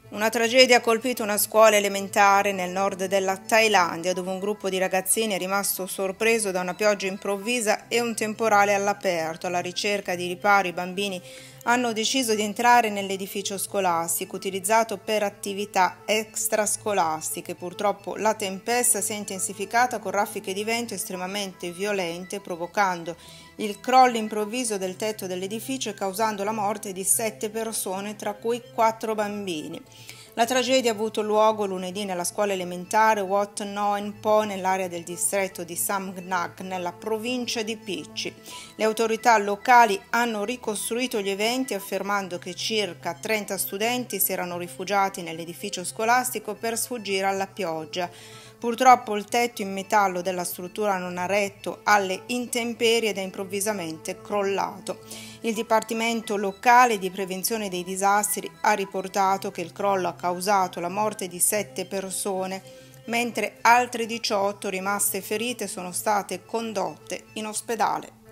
Una tragedia ha colpito una scuola elementare nel nord della Thailandia, dove un gruppo di ragazzini è rimasto sorpreso da una pioggia improvvisa e un temporale all'aperto. Alla ricerca di riparo, i bambini hanno deciso di entrare nell'edificio scolastico utilizzato per attività extrascolastiche. Purtroppo la tempesta si è intensificata con raffiche di vento estremamente violente, provocando il crollo improvviso del tetto dell'edificio e causando la morte di 7 persone, tra cui 4 bambini. La tragedia ha avuto luogo lunedì nella scuola elementare Wat Noen Po nell'area del distretto di Samgnak nella provincia di Picchi. Le autorità locali hanno ricostruito gli eventi affermando che circa 30 studenti si erano rifugiati nell'edificio scolastico per sfuggire alla pioggia. Purtroppo il tetto in metallo della struttura non ha retto alle intemperie ed è improvvisamente crollato. Il Dipartimento locale di prevenzione dei disastri ha riportato che il crollo ha causato la morte di 7 persone, mentre altre 18 rimaste ferite sono state condotte in ospedale.